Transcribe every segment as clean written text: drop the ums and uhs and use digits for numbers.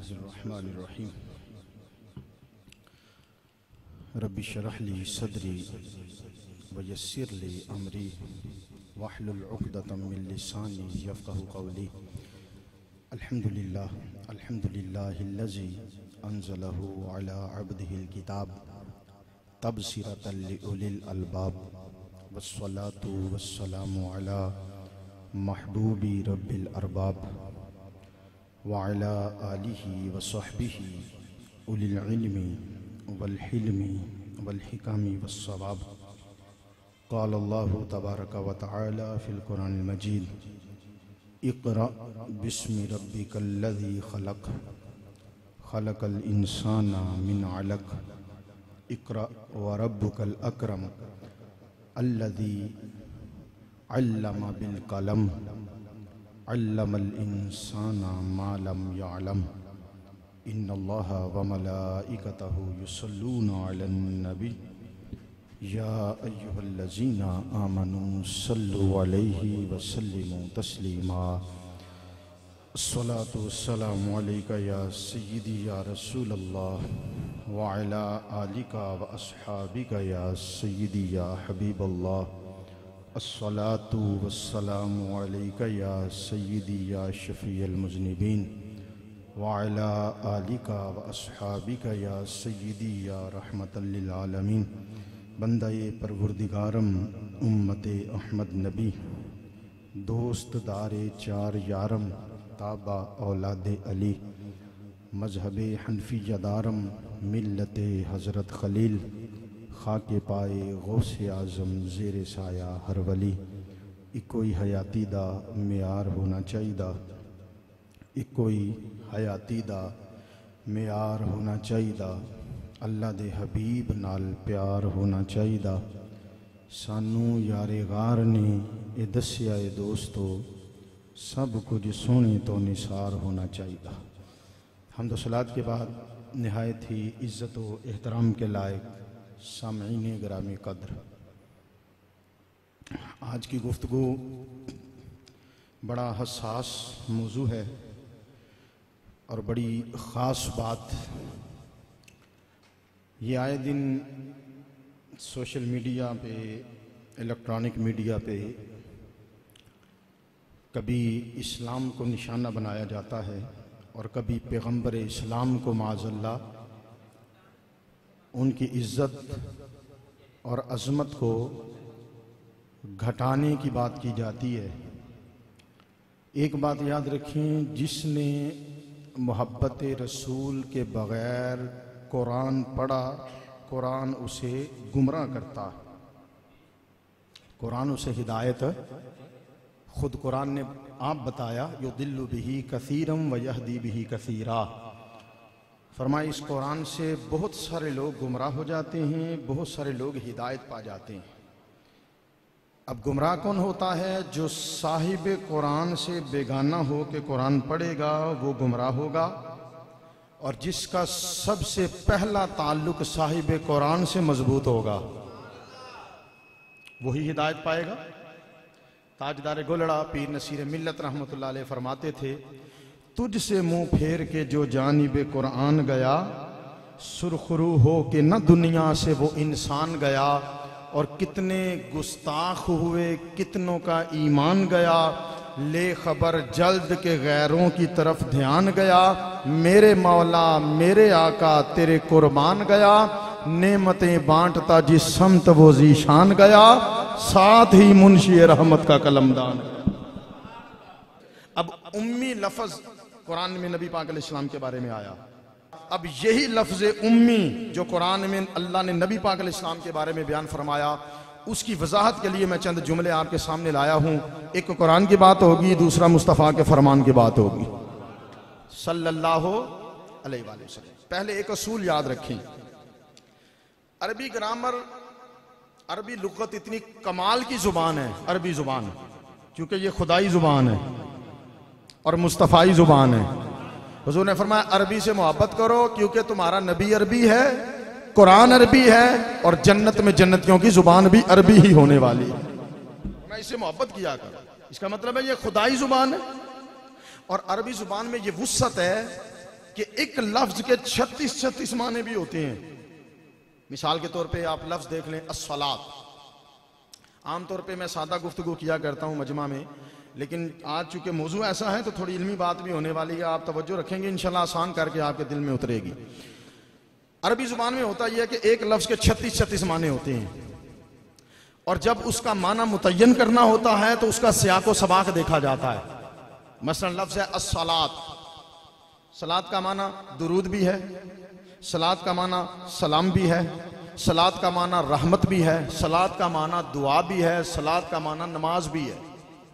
बिस्मिल्लाहिर्रहमानिर्रहीम। रब्बि शरह ली सदरी व यस्सिर ली अमरी वहलुल उक़दतम मिन लिसानी यफ़क़हू क़ौली। अल्हम्दुलिल्लाहिल्लज़ी अंज़लहू अला अब्दिहिल किताब तबसिरतल लिउलिल अलबाब वस्सलातु वस्सलामु अला महबूबी रब्बिल अरबाब व अला आलिहि व सहबिहि उलिल इल्मी वल हिल्मी वल हिकमी वस्सवाब। क़ाल अल्लाहु तबारक व तआला फ़िल क़ुरानिल मजीद इक़रा बिस्मि रब्बिकल्लज़ी ख़लक़ ख़लक़ल इंसाना मिन अलक़ इक़रा व रब्बुकल अकरम अल्लज़ी अल्लम बिल क़लम अल्लमल इंसाना मा लम यअलम इन्नल्लाहा व मलाइकतहु युसल्लूना अलन नबी या अय्युहल्लज़ीना आमनू सल्लु अलैहि व सल्लिमू तस्लीमा। अस्सलातु वस्सलामु अलैका या सय्यिदी या रसूलल्लाह व अला आलिका व अस्हाबिका या सय्यिदी या हबीबल्लाह। अस्सलातु वस्सलामु अलैका या सय्यिदी या शफ़ीअल मुज़निबीन व अला आलिका व अस्हाबिका या सय्यिदी या रहमतल लिल आलमीन। बंदाए परवरदिगारम उम्मते अहमद नबी दोस्त दारे चार यारम ताबा औलादे अली मजहबे हनफिया दारम मिल्लते हज़रत खलील खाके पाए गौसे आज़म ज़ेरे साया हर वली। इकोई हयाती दा मेयार होना चाहिदा, इकोई हयाती दा मेयार होना चाहिदा। अल्लाह दे हबीब नाल प्यार होना चाहिदा। सानू यारे गार ने ये दस्या है दोस्तों, सब कुछ सोने तो निसार होना चाहिदा। हम्द सलात के बाद नहायत ही इज़्ज़त व एहतराम के लायक सामईन गिरामी कद्र, आज की गुफ्तगू बड़ा हसास मौजू है और बड़ी ख़ास बात। ये आए दिन सोशल मीडिया पे, इलेक्ट्रॉनिक मीडिया पे कभी इस्लाम को निशाना बनाया जाता है और कभी पैगंबर इस्लाम को माज़अल्लाह उनकी इज़्ज़त और अज़मत को घटाने की बात की जाती है। एक बात याद रखें, जिसने मोहब्बत रसूल के बग़ैर कुरान पढ़ा, कुरान उसे गुमराह करता, कुरान उसे हिदायत, खुद कुरान ने आप बताया युदिल्लु बिही कसीरम व यहदी बिही कसीरा। फरमाया इस कुरान से बहुत सारे लोग गुमराह हो जाते हैं, बहुत सारे लोग हिदायत पा जाते हैं। अब गुमराह कौन होता है? जो साहिब कुरान से बेगाना हो के कुरान पढ़ेगा वो गुमराह होगा, और जिसका सबसे पहला ताल्लुक साहिब कुरान से मजबूत होगा वही हिदायत पाएगा। ताजदार गोलड़ा पीर नसीर मिल्लत रहमतुल्लाह अलैह फरमाते थे, तुझसे मुंह फेर के जो जानिबे कुरान गया, सुरखरू हो के न दुनिया से वो इंसान गया। और कितने गुस्ताख हुए, कितनों का ईमान गया, ले खबर जल्द के गैरों की तरफ ध्यान गया। मेरे मौला मेरे आका तेरे कुर्बान गया, नेमतें बांटता जिस समत वो जीशान गया, साथ ही मुंशी रहमत का कलमदान। अब उम्मी लफ्ज कुरान में नबी पाक अलैहिस्सलाम के बारे में आया। अब यही लफ्ज उम्मी जो कुरान में अल्लाह ने नबी पाक अलैहिस्सलाम के बारे में बयान फरमाया, उसकी वजाहत के लिए मैं चंद जुमले आपके सामने लाया हूं। एक कुरान की बात होगी, दूसरा मुस्तफ़ा के फरमान की बात होगी सल्लल्लाहु अलैहि वसल्लम। पहले एक असूल याद रखें, अरबी ग्रामर, अरबी लुगत इतनी कमाल की जुबान है, अरबी जुबान, क्योंकि ये खुदाई जुबान है और मुस्तफ़ाई जुबान है। हुजूर ने फरमाया अरबी से मोहब्बत करो क्योंकि तुम्हारा नबी अरबी है, कुरान अरबी है, और जन्नत में जन्नतियों की जुबान भी अरबी ही होने वाली है। मैं इससे मोहब्बत किया कर, इसका मतलब है ये खुदाई जुबान है। और अरबी जुबान में ये वुस्सत है कि एक लफ्ज के 36 माने भी होते हैं। मिसाल के तौर पे आप लफ्ज देख लें, अस्सलात। आमतौर पे मैं सादा गुफ्तगू किया करता हूँ मजमा में, लेकिन आज चूंकि मौजू ऐसा है तो थोड़ी इल्मी बात भी होने वाली है। आप तवज्जो रखेंगे इंशाल्लाह आसान करके आपके दिल में उतरेगी। अरबी जुबान में होता यह है कि एक लफ्ज के 36 माने होते हैं, और जब उसका माना मुतय्यन करना होता है तो उसका सियाको सबाक देखा जाता है। मसलन लफ्ज है अस्सलात। सलात का माना दुरूद भी है, सलात का माना सलाम भी है, सलात का माना रहमत भी है, सलात का माना दुआ भी है, सलात का माना नमाज भी है।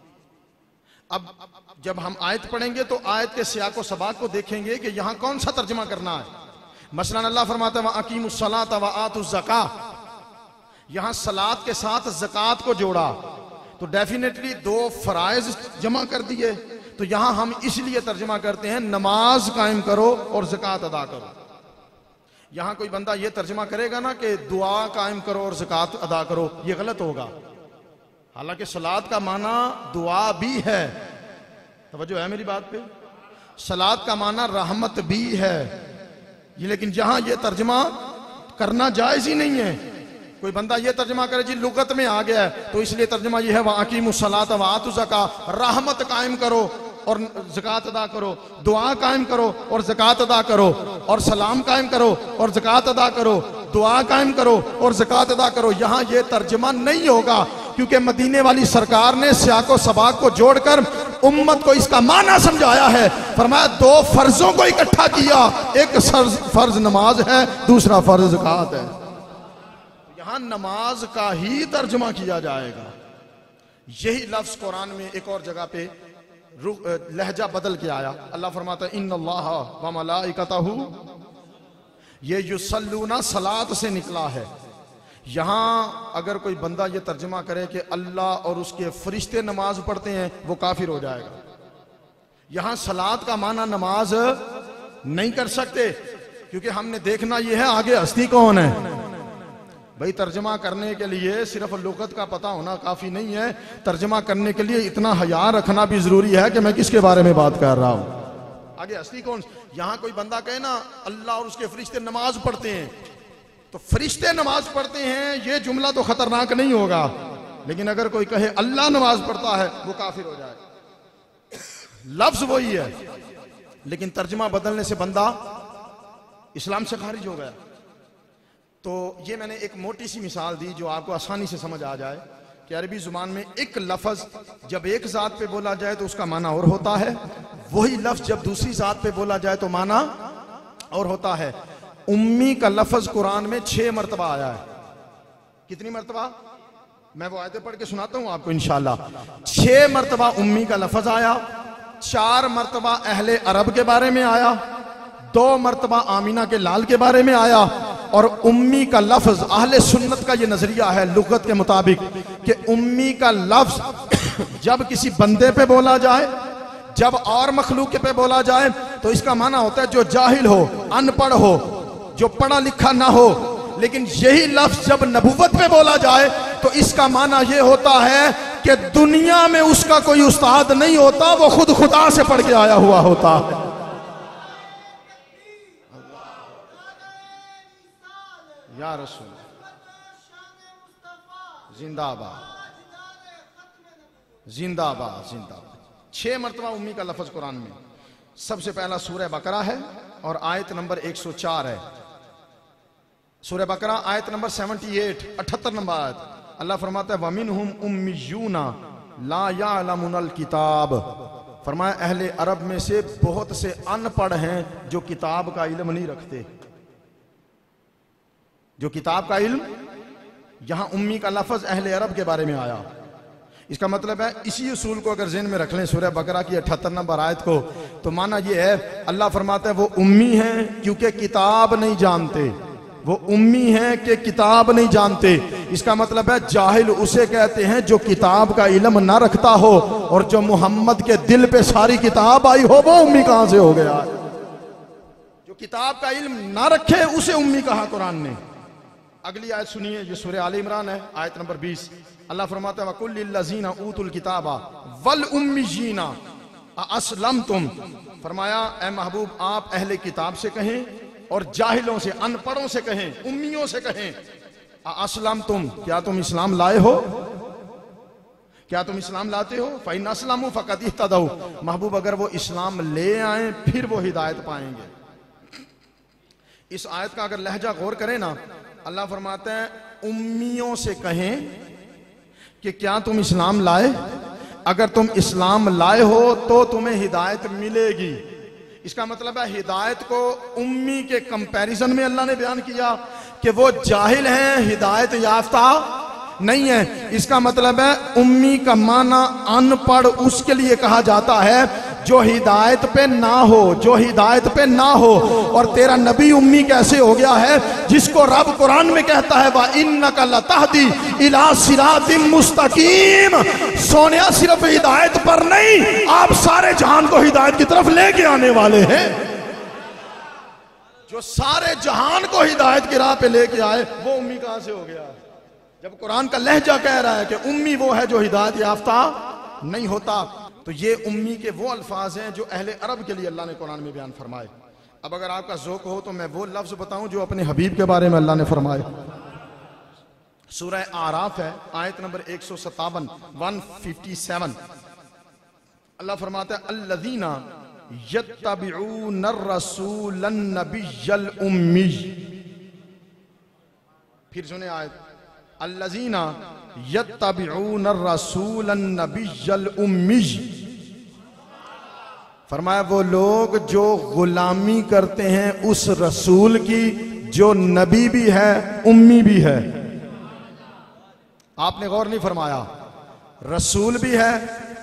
अब जब हम आयत पढ़ेंगे तो आयत के सियाको सबाक को देखेंगे कि यहां कौन सा तर्जमा करना है। मसलन अल्लाह फरमाता है व अकीमुस्सलात व आतुज़ ज़कात। यहां सलात के साथ ज़कात को जोड़ा तो डेफिनेटली दो फराइज जमा कर दिए। तो यहां हम इसलिए तर्जमा करते हैं नमाज कायम करो और ज़कात अदा करो। यहां कोई बंदा ये तर्जमा करेगा ना कि दुआ कायम करो और ज़कात अदा करो, ये गलत होगा। हालांकि सलात का माना दुआ भी है, तवज्जो है मेरी बात पे, सलात का माना रहमत भी है, ये लेकिन जहां ये तर्जमा करना जायज ही नहीं है। कोई बंदा ये तर्जमा करे जी लुगत में आ गया है तो इसलिए तर्जमा ये है व अकीमुस्सलात व आतुज़ ज़कात, रहमत कायम करो और ज़कात अदा करो, दुआ कायम करो और ज़कात अदा करो, और सलाम कायम करो और ज़कात अदा करो, दुआ कायम करो और ज़कात अदा करो। यहां ये तर्जमा नहीं होगा, क्योंकि मदीने वाली सरकार ने सियाको सबाक को जोड़कर उम्मत को इसका माना समझाया है। फरमाया दो फर्जों को इकट्ठा किया, एक फर्ज नमाज है, दूसरा फर्ज ज़कात है। यहां नमाज का ही तर्जमा किया जाएगा। यही लफ्ज कुरान में एक और जगह पे लहजा बदल के आया। अल्लाह फरमाता है इन्नल्लाह व मलाइकतहू, ये युसल्लूना सलात से निकला है। यहां अगर कोई बंदा ये तर्जमा करे कि अल्लाह और उसके फरिश्ते नमाज पढ़ते हैं, वो काफिर हो जाएगा। यहां सलात का माना नमाज नहीं कर सकते, क्योंकि हमने देखना यह है आगे हस्ती कौन है। भाई तर्जमा करने के लिए सिर्फ लुगत का पता होना काफी नहीं है, तर्जमा करने के लिए इतना हया रखना भी जरूरी है कि मैं किसके बारे में बात कर रहा हूं, आगे हस्ती कौन। यहां कोई बंदा कहे ना अल्लाह और उसके फरिश्ते नमाज पढ़ते हैं, तो फरिश्ते नमाज पढ़ते हैं ये जुमला तो खतरनाक नहीं होगा, लेकिन अगर कोई कहे अल्लाह नमाज पढ़ता है वो काफिर हो जाए। लफ्ज वही है, लेकिन तर्जमा बदलने से बंदा इस्लाम से खारिज हो गया। तो ये मैंने एक मोटी सी मिसाल दी जो आपको आसानी से समझ आ जाए कि अरबी जुबान में एक लफ्ज जब एक जात पे बोला जाए तो उसका माना और होता है, वही लफ्ज जब दूसरी जात पे बोला जाए तो माना और होता है। उम्मी का लफ्ज कुरान में 6 मरतबा आया है। कितनी मरतबा? मैं वो आयतें पढ़ के सुनाता हूं आपको इंशाल्लाह। 6 मरतबा उम्मी का लफ्ज आया, 4 मरतबा अहले अरब के बारे में आया, 2 मरतबा आमीना के लाल के बारे में आया। और उम्मी का लफ्ज अहले सुन्नत का ये नजरिया है लुगत के मुताबिक कि उम्मी का लफ्ज जब किसी बंदे पे बोला जाए, जब और मखलूक पे बोला जाए, तो इसका माना होता है जो जाहिल हो, अनपढ़ हो, जो पढ़ा लिखा ना हो। लेकिन यही लफ्ज जब नबुव्वत पे बोला जाए तो इसका माना यह होता है कि दुनिया में उसका कोई उस्ताद नहीं होता, वो खुद खुदा से पढ़ के आया हुआ होता है। या रसूल जिंदाबाद जिंदाबाद जिंदाबाद। 6 मरतबा उम्मी का लफ्ज कुरान में। सबसे पहला सूरह बकरा है और आयत नंबर 104 है। सूरह बकरा आयत नंबर 78 78 नंबर आयत। अल्लाह फरमाता है वमिनहुम उम्मियूना ला यालमुनल किताब। फरमाया अहले अरब में से बहुत से अनपढ़ हैं जो किताब का इल्म नहीं रखते, जो किताब का इल्म। यहां उम्मी का लफ्ज अहले अरब के बारे में आया। इसका मतलब है इसी उसूल को अगर ज़हन में रख लें सूरह बकरा की 78 नंबर आयत को, तो माना यह है अल्लाह फरमाता है वो उम्मी हैं क्योंकि किताब नहीं जानते, वो उम्मी हैं कि किताब नहीं जानते। इसका मतलब है जाहिल उसे कहते हैं जो किताब का इल्म ना रखता हो, और जो मोहम्मद के दिल पे सारी किताब आई हो वो उम्मी कहां से हो गया। जो किताब का इल्म ना रखे उसे उम्मी कहा कुरान ने। अगली आयत सुनिए, ये सूरह आल इमरान है आयत नंबर 20। अल्लाह फरमाता है वकुल्लिल लज़ीना ऊतुल किताबा वल उम्मीयीना असलम तुम, फरमाया ए महबूब आप अहले किताब से कहें और जाहिलों से, अनपढ़ों से कहें, उम्मियों से कहें, असलम तुम, क्या तुम इस्लाम लाए हो, क्या तुम इस्लाम लाते हो? फ़इन अस्लमू फ़क़द इह्तदऊ, महबूब अगर वो इस्लाम ले आए फिर वो हिदायत पाएंगे। इस आयत का अगर लहजा गौर करें ना, अल्लाह फरमाते हैं उम्मियों से कहें कि क्या तुम इस्लाम लाए, अगर तुम इस्लाम लाए हो तो तुम्हें हिदायत मिलेगी। इसका मतलब है हिदायत को उम्मी के कंपैरिजन में अल्लाह ने बयान किया कि वो जाहिल हैं, हिदायत याफ्ता नहीं है। इसका मतलब है उम्मी का माना अनपढ़ उसके लिए कहा जाता है जो हिदायत पे ना हो, जो हिदायत पे ना हो। और तेरा नबी उम्मी कैसे हो गया है जिसको रब कुरान में कहता है वा इन्नका लतहदी इला सिरातिम मुस्तकीम। सोनिया सिर्फ हिदायत पर नहीं, आप सारे जहान को हिदायत की तरफ लेके आने वाले हैं। जो सारे जहान को हिदायत की राह पे लेके आए वो उम्मी कहां से हो गया? जब कुरान का लहजा कह रहा है कि उम्मी वो है जो हिदायत याफ्ता नहीं होता, तो ये उम्मी के वो अल्फाज हैं जो अहले अरब के लिए अल्लाह ने कुरान में बयान फरमाए। अब अगर आपका ज़ौक़ हो तो मैं वो लफ्ज़ बताऊं जो अपने हबीब के बारे में अल्लाह ने फरमाए। सूरह आराफ है, आयत नंबर 157, 157। अल्लाह फरमाता है अल्लज़ीना यत्तबिऊन रसूलन नबिय्यल उम्मी। फिर सुने आयत, अल्लज़ीना यत्तबिऊन रसूलन नबिय्यल उम्मी। फरमाया वो लोग जो गुलामी करते हैं उस रसूल की जो नबी भी है उम्मी भी है। आपने गौर नहीं फरमाया, रसूल भी है,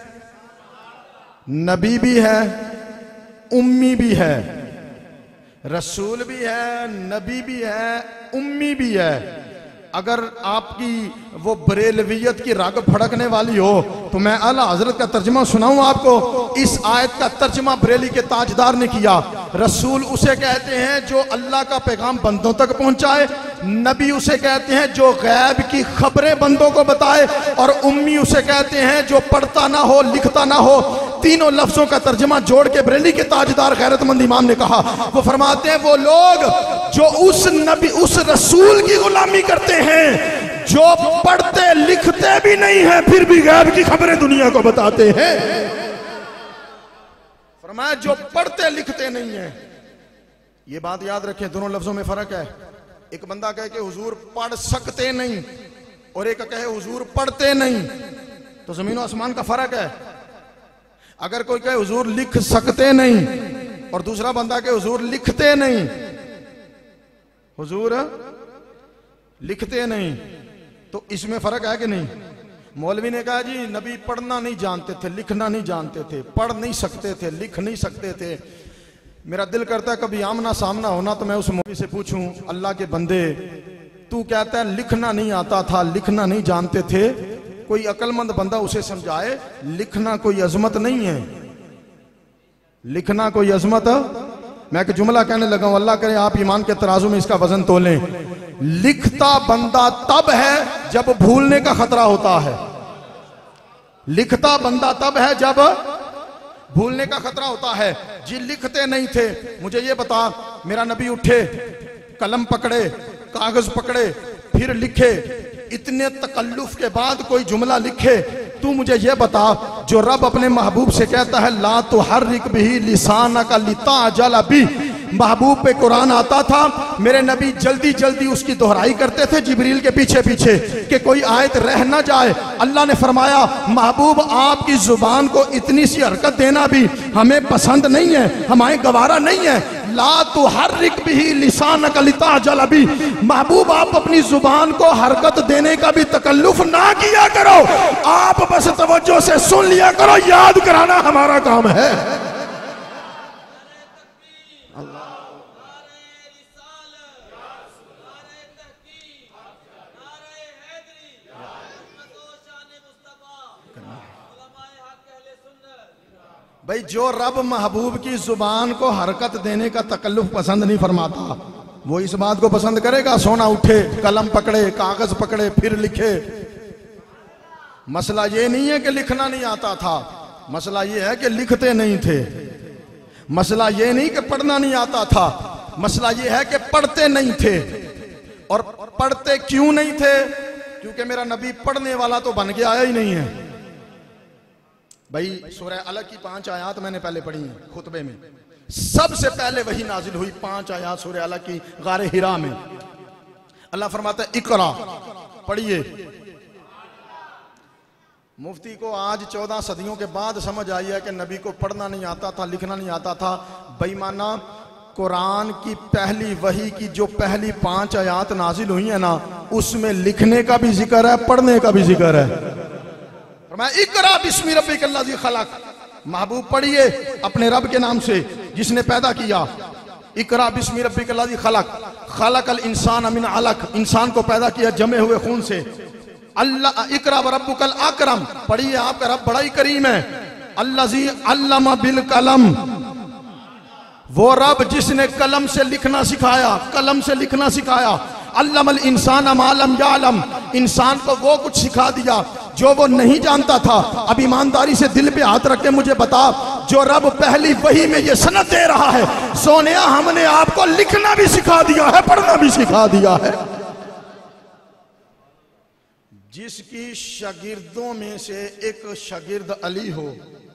नबी भी है, उम्मी भी है। रसूल भी है, नबी भी है, उम्मी भी है। अगर आपकी वो बरेलवियत की रग फड़कने वाली हो तो मैं आला हजरत का तर्जमा सुनाऊं आपको। इस आयत का तर्जमा बरेली के ताजदार ने किया। रसूल उसे कहते हैं जो अल्लाह का पैगाम बंदों तक पहुंचाए, नबी उसे कहते हैं जो गैब की खबरें बंदों को बताए, और उम्मी उसे कहते हैं जो पढ़ता ना हो, लिखता ना हो। तीनों लफ्जों का तर्जमा जोड़ के बरेली के ताजदार गैरतमंद इमाम ने कहा। वो फरमाते हैं वो लोग जो उस नबी, उस रसूल की गुलामी करते हैं जो पढ़ते लिखते भी नहीं है फिर भी गैब की खबरें दुनिया को बताते हैं। फरमाया जो पढ़ते लिखते नहीं है। ये बात याद रखें, दोनों लफ्जों में फर्क है। एक बंदा कहे कि हुजूर पढ़ सकते नहीं और एक कहे हुजूर पढ़ते नहीं, तो जमीन और आसमान का फर्क है। अगर कोई कहे हुजूर लिख सकते नहीं और दूसरा बंदा कहे हुजूर लिखते नहीं, हुजूर लिखते नहीं, तो इसमें फर्क है कि नहीं? मौलवी ने कहा जी नबी पढ़ना नहीं जानते थे, लिखना नहीं जानते थे, पढ़ नहीं सकते थे, लिख नहीं सकते थे। मेरा दिल करता है कभी आमना सामना होना तो मैं उस मौलवी से पूछूं, अल्लाह के बंदे तू कहता है लिखना नहीं आता था, लिखना नहीं जानते थे, कोई अक्लमंद बंदा उसे समझाए लिखना कोई अजमत नहीं है, लिखना कोई अजमत। मैं एक जुमला कहने लगा हूं, अल्लाह करे आप ईमान के तराजू में इसका वजन तोलें। लिखता बंदा तब है जब भूलने का खतरा होता है, लिखता बंदा तब है जब भूलने का खतरा होता है। जी लिखते नहीं थे, मुझे ये बता, मेरा नबी उठे, कलम पकड़े, कागज पकड़े, फिर लिखे, इतने तकल्लुफ के बाद कोई जुमला लिखे। तू मुझे ये बता, जो रब अपने महबूब से कहता है ला तुहर्रिक बिही लिसानका लिताअजल बी, महबूब पे कुरान आता था, मेरे नबी जल्दी जल्दी उसकी दोहराई करते थे जिब्रील के पीछे पीछे कि कोई आयत रह ना जाए। अल्लाह ने फरमाया महबूब आपकी जुबान को इतनी सी हरकत देना भी हमें पसंद नहीं है, हमें गवारा नहीं है। ला तुहर्रिक बिही लिसानका लिताअजल बी, महबूब आप अपनी जुबान को हरकत देने का भी तकल्लुफ ना किया करो, आप बस तवज्जो से सुन लिया करो, याद कराना हमारा काम है। भाई जो रब महबूब की जुबान को हरकत देने का तकल्लुफ पसंद नहीं फरमाता, वो इस बात को पसंद करेगा सोना उठे, कलम पकड़े, कागज पकड़े, फिर लिखे। मसला ये नहीं है कि लिखना नहीं आता था, मसला ये है कि लिखते नहीं थे। मसला ये नहीं कि पढ़ना नहीं आता था, मसला ये है कि पढ़ते नहीं थे। और पढ़ते क्यों नहीं थे? क्योंकि मेरा नबी पढ़ने वाला तो बन के आया ही नहीं है। भाई सूरह अलग की 5 आयत मैंने पहले पढ़ी है खुतबे में। सबसे पहले वही नाजिल हुई 5 आयत सूरह अलग की गारे हिरा में। अल्लाह फरमाता है इकरा, पढ़िए। मुफ्ती को आज 14 सदियों के बाद समझ आई है कि नबी को पढ़ना नहीं आता था, लिखना नहीं आता था। बेईमाना, कुरान की पहली वही की जो पहली 5 आयत नाजिल हुई है ना, उसमें लिखने का भी जिक्र है, पढ़ने का भी जिक्र है। मैं इकरा बिस्मि रब्बिकल्लज़ी खलक, महबूब पढ़िए अपने रब के नाम से जिसने पैदा किया। इकरा बिस्मि रब्बिकल्लज़ी खलक, खलकल इंसान मिन अलक, इंसान को पैदा किया जमे हुए खून से। अल्लाह इकरा व रब्बुकल अकरम, पढ़िए आपका रब बड़ा ही करीम है। अल्लज़ी अल्लमा बिल कलम, वो रब जिसने कलम से लिखना सिखाया, कलम से लिखना सिखाया। अल्लमल इंसान मालम यालम, इंसान को वो कुछ सिखा दिया जो वो नहीं जानता था। अब ईमानदारी से दिल पे हाथ रख के मुझे बता, जो रब पहली वही में ये सनद दे रहा है, सोनिया हमने आपको लिखना भी सिखा दिया है, पढ़ना भी सिखा दिया है। जिसकी शागिर्दों में से एक शागिर्द अली हो,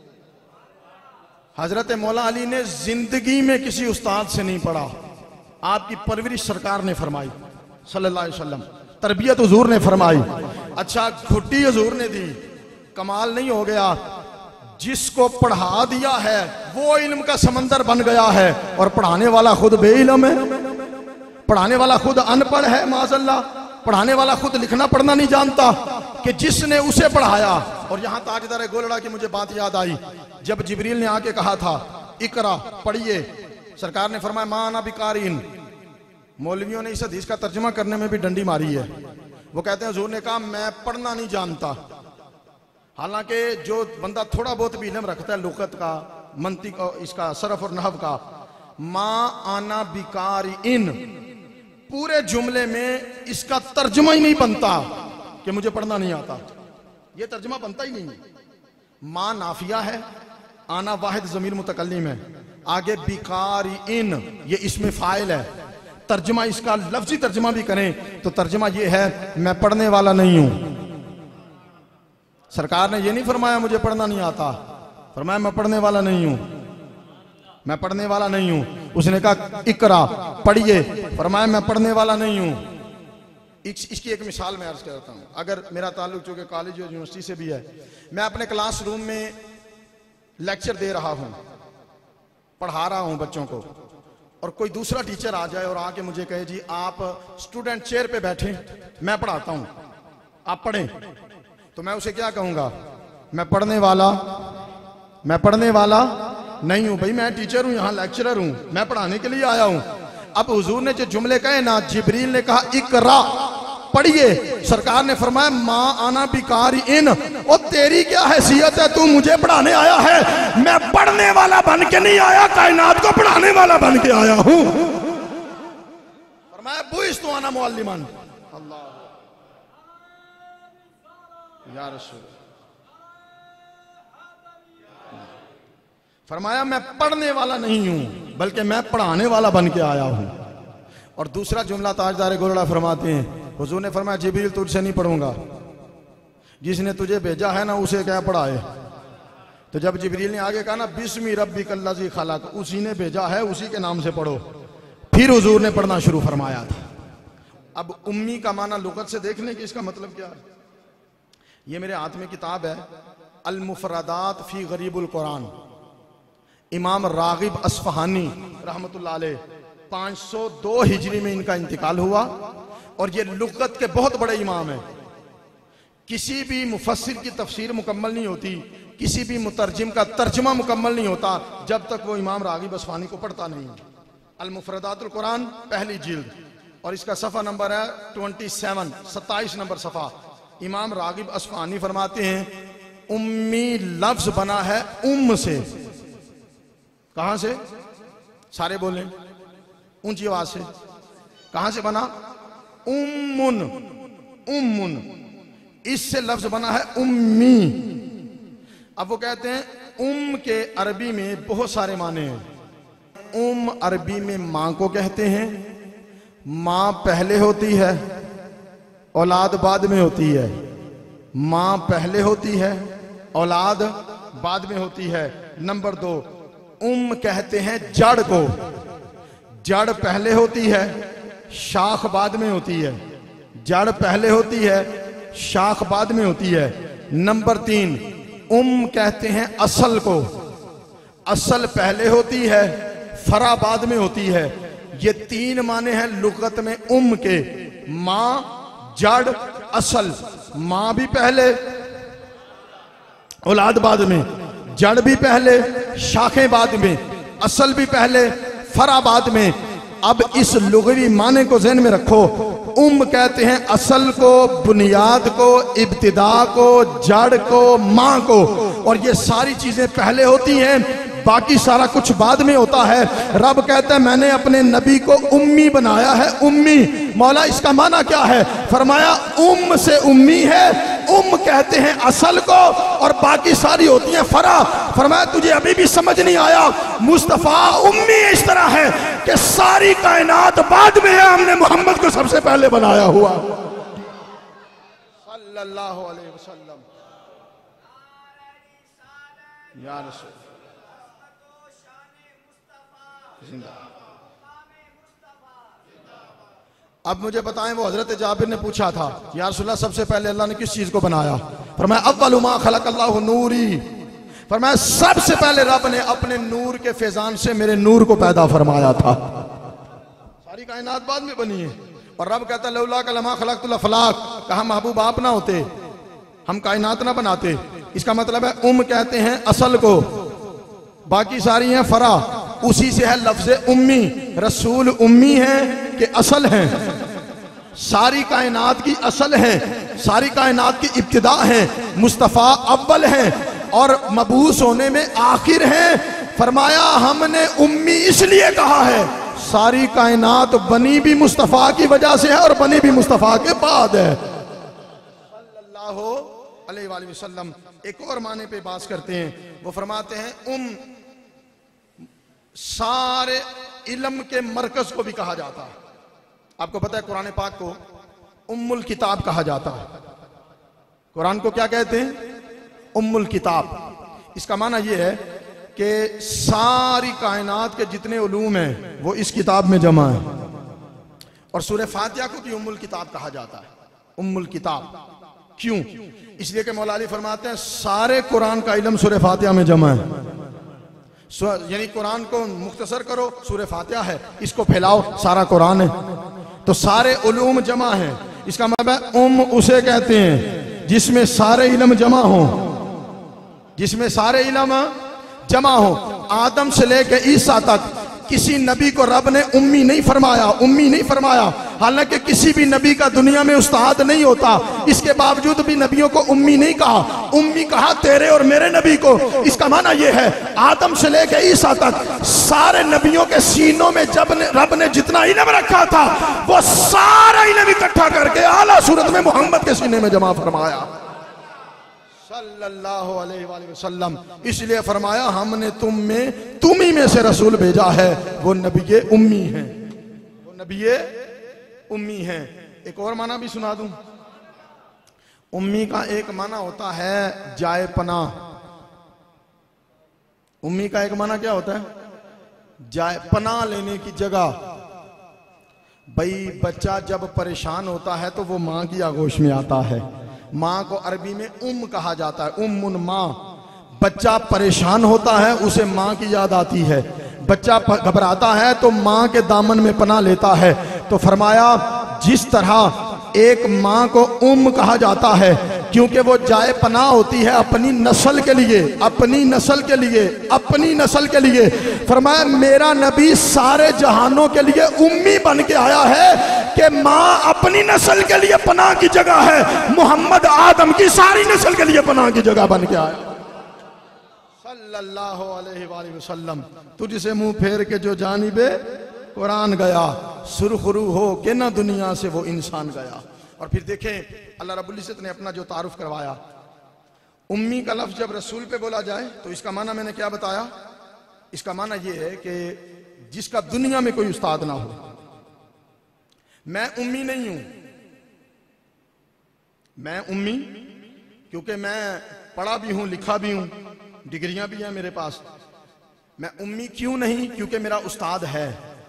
हजरत मौला अली ने जिंदगी में किसी उस्ताद से नहीं पढ़ा, आपकी परवरिश सरकार ने फरमाई सल्लल्लाहु अलैहि वसल्लम, तरबियत हुजूर ने फरमाई। अच्छा घुट्टी हुजूर ने दी, कमाल नहीं हो गया? जिसको पढ़ा दिया है वो इल्म का समंदर बन गया है, और पढ़ाने वाला खुद बेइल्म है, पढ़ाने वाला खुद अनपढ़ है माज़अल्लाह, पढ़ाने वाला खुद लिखना पढ़ना नहीं जानता कि जिसने उसे पढ़ाया। और यहां ताजदार गोलड़ा की मुझे बात याद आई, जब जिब्रील ने आके कहा था इकरा, पढ़िए, सरकार ने फरमाया माना बिकारीन। मौलवियों ने इस हदीस का तर्जुमा करने में भी डंडी मारी है। वो कहते हैं हुजूर ने कहा मैं पढ़ना नहीं जानता। हालांकि जो बंदा थोड़ा बहुत भी इल्म रखता है लुगत का, मंतिक, इसका सरफ और नहव का, माँ आना बिकारी इन, पूरे जुमले में इसका तर्जुमा ही नहीं बनता कि मुझे पढ़ना नहीं आता, ये तर्जुमा बनता ही नहीं है। माँ नाफिया है, आना वाहिद ज़मीर मुतकल्लिम है, आगे बिकारी इन ये इसमें फाइल है। तर्जुमा इसका लफ्जी तर्जुमा भी करें तो तर्जुमा ये है मैं पढ़ने वाला नहीं हूं। सरकार ने ये नहीं फरमाया मुझे पढ़ना नहीं आता, फरमाया मैं पढ़ने वाला नहीं हूं, मैं पढ़ने वाला नहीं हूं। उसने कहा इकरा, पढ़िए, फरमाया मैं पढ़ने वाला नहीं हूं। इसकी एक मिसाल मैं अर्ज करता हूं। अगर मेरा ताल्लुक चूंकि कॉलेज और यूनिवर्सिटी से भी है, मैं अपने क्लासरूम में लेक्चर दे रहा हूं, पढ़ा रहा हूं बच्चों को, और कोई दूसरा टीचर आ जाए और आके मुझे कहे जी आप स्टूडेंट चेयर पे बैठे, मैं पढ़ाता हूं, आप पढ़ें, तो मैं उसे क्या कहूंगा? मैं पढ़ने वाला नहीं हूं। भाई मैं टीचर हूं, यहां लेक्चरर हूं, मैं पढ़ाने के लिए आया हूं। अब हुजूर ने जो जुमले कहे ना, जिब्रील ने कहा इकरा, पढ़िए, सरकार ने फरमाया माँ आना बिकारी इन, और तेरी क्या हैसियत है, तू मुझे पढ़ाने आया है? मैं पढ़ने वाला बन के नहीं आया, कायनात को पढ़ाने वाला बन के आया हूं। फरमाया बुइस तो आना मुअल्लिमन, अल्लाह या रसूल, फरमाया मैं पढ़ने वाला नहीं हूं बल्कि मैं पढ़ाने वाला बन के आया हूं। और दूसरा जुमला ताजदार गोलड़ा फरमाते हैं, हुजूर ने फरमाया जिब्रील तुझसे नहीं पढ़ूंगा, जिसने तुझे भेजा है ना उसे क्या पढ़ाए। तो जब जिब्रील ने आगे कहा ना बिस्मि रब्बिकल्लज़ी खलक, उसी ने भेजा है, उसी के नाम से पढ़ो, फिर हुजूर ने पढ़ना शुरू फरमाया था। अब उम्मी का माना लुगत से देख लें कि इसका मतलब क्या है। ये मेरे हाथ में किताब है अल मुफरदात फी गरीबुल कुरान, इमाम रागिब अस्फहानी रहमतुल्लाह अलैह, 502 हिजरी में इनका इंतकाल हुआ, और ये लुगत के बहुत बड़े इमाम हैं। किसी भी मुफस्सिर की तफसीर मुकम्मल नहीं होती, किसी भी मुतरजिम का तर्जमा मुकम्मल नहीं होता जब तक वो इमाम रागिब अस्फहानी को पढ़ता नहीं। अल मुफरदातुल कुरान पहली जिल्द, और इसका सफ़ा नंबर है 27 नंबर सफ़ा। इमाम रागिब अस्फहानी फरमाते हैं उम्मी लफ्ज बना है उम्म से। कहां से? सारे बोलें ऊंची आवाज से, कहां से बना? उम्मुन, उम्मुन, इससे लफ्ज बना है उम्मी। अब वो कहते हैं के अरबी में बहुत सारे माने हैं। अरबी में माँ को कहते हैं। माँ पहले होती है, औलाद बाद में होती है। माँ पहले होती है, औलाद बाद में होती है। नंबर 2, कहते हैं जड़ को। जड़ पहले होती है, शाख बाद में होती है। जड़ पहले होती है, शाख बाद में होती है। नंबर 3, कहते हैं असल को। असल पहले होती है, फरा बाद में होती है। ये 3 माने हैं लुगत में के। माँ, जड़, असल। माँ भी पहले, औलाद बाद में। जड़ भी पहले, शाखें बाद में। असल भी पहले, फरा बाद में। अब इस लुगवी माने को ज़हन में रखो। कहते हैं असल को, बुनियाद को, इब्तिदा को, जड़ को, माँ को। और ये सारी चीजें पहले होती हैं, बाकी सारा कुछ बाद में होता है। रब कहता है मैंने अपने नबी को उम्मी बनाया है। उम्मी, मौला इसका माना क्या है? फरमाया से उम्मी है। कहते हैं असल को और बाकी सारी होती हैं फरा। फरमाया तुझे अभी भी समझ नहीं आया, मुस्तफा उम्मी इस तरह है कि सारी कायनात बाद में है, हमने मोहम्मद को सबसे पहले बनाया हुआ सल्लल्लाहु अलैहि वसल्लम। या रसूल अब मुझे बताएं, वो हजरत जाबिर ने पूछा था या रसूलल्लाह सबसे पहले अल्लाह ने किस चीज को बनाया? फरमाया अव्वलु मा खलक़ल्लाहु नूरी। फरमाया सबसे पहले रब ने अपने नूर के फैजान से मेरे नूर को पैदा फरमाया था। सारी कायनात बाद में बनी है। और रब कहता लौला कलमा खलक़तुल अफ़लाक, कहा महबूब आप ना होते हम कायनात ना बनाते। इसका मतलब है कहते हैं असल को, बाकी सारी हैं फरा। उसी से है लफ्ज़ उम्मी। रसूल उम्मी है कि असल है। सारी कायनात की असल है, सारी कायनात की इब्तिदा है। मुस्तफ़ा अव्वल है और मबूस होने में आखिर है। फरमाया हमने उम्मी इसलिए कहा है, सारी कायनात बनी भी मुस्तफ़ा की वजह से है और बनी भी मुस्तफ़ा के बाद है सल्लल्लाहु अलैहि वसल्लम। एक और माने पे बात करते हैं। वो फरमाते हैं सारे इल्म के मरकज को भी कहा जाता है। आपको पता है कुरान पाक को उम्मुल किताब कहा जाता है। कुरान को क्या कहते हैं? उम्मुल किताब। इसका माना यह है कि सारी कायनात के जितने उलूम हैं वो इस किताब में जमा है। और सूरह फातिहा को भी उम्मुल किताब कहा जाता है। उम्मुल किताब क्यों? इसलिए कि मौला अली फरमाते हैं सारे कुरान का इल्म सूरह फातिहा में जमा है। यानी कुरान को मुख्तसर करो, सूरह फातिहा है, इसको फैलाओ, सारा कुरान है। तो सारे उलूम जमा है। इसका मतलब है उसे कहते हैं जिसमें सारे इल्म जमा हो, जिसमें सारे इल्म जमा हो। आदम से लेकर ईसा तक किसी नबी को रब ने उम्मी नहीं फरमाया। हालांकि किसी भी नबी का दुनिया में उस्ताद नहीं होता, इसके बावजूद भी नबियों को उम्मी नहीं कहा। उम्मी कहा तेरे और मेरे नबी को। इसका माना यह है आदम से लेकर ईसा तक सारे नबियों के सीनों में जब रब ने जितना इल्म रखा था वो सारा इल्म इकट्ठा करके आला सूरत में मोहम्मद के सीने में जमा फरमाया सल्लल्लाहु अलैहि वसल्लम। इसलिए फरमाया हमने तुम्ही में से रसूल भेजा है, वो नबी उम्मी है, वो नबी उम्मी है। एक और माना भी सुना दूं। उम्मी का एक माना होता है जाए पना। उम्मी का एक माना क्या होता है? जाए पना लेने की जगह। भाई बच्चा जब परेशान होता है तो वो माँ की आगोश में आता है। माँ को अरबी में कहा जाता है, उम्मुन माँ। बच्चा परेशान होता है उसे माँ की याद आती है। बच्चा घबराता है तो माँ के दामन में पनाह लेता है। तो फरमाया जिस तरह एक माँ को कहा जाता है क्योंकि वो जाए पनाह होती है अपनी नस्ल के लिए, अपनी नस्ल के लिए, अपनी नस्ल के लिए। फरमाया मेरा नबी सारे जहानों के लिए उम्मी बन के आया है कि माँ अपनी नस्ल के लिए पनाह की जगह है, मोहम्मद आदम की सारी नस्ल के लिए पनाह की जगह बन के आया सल्लल्लाहु अलैहि वसल्लम। तुझसे मुंह फेर के जो जानिबे कुरान गया, सुरखरू हो के ना दुनिया से वो इंसान गया। और फिर देखें अल्लाह रब्बुल इज्जत ने अपना जो तारुफ करवाया, उम्मी का लफ्ज जब रसूल पे बोला जाए तो इसका माना मैंने क्या बताया? इसका माना यह है कि जिसका दुनिया में कोई उस्ताद ना हो। मैं उम्मी नहीं हूं, मैं उम्मी क्योंकि मैं पढ़ा भी हूं, लिखा भी हूं, डिग्रियां भी हैं मेरे पास। मैं उम्मी क्यों नहीं? क्योंकि मेरा उस्ताद है।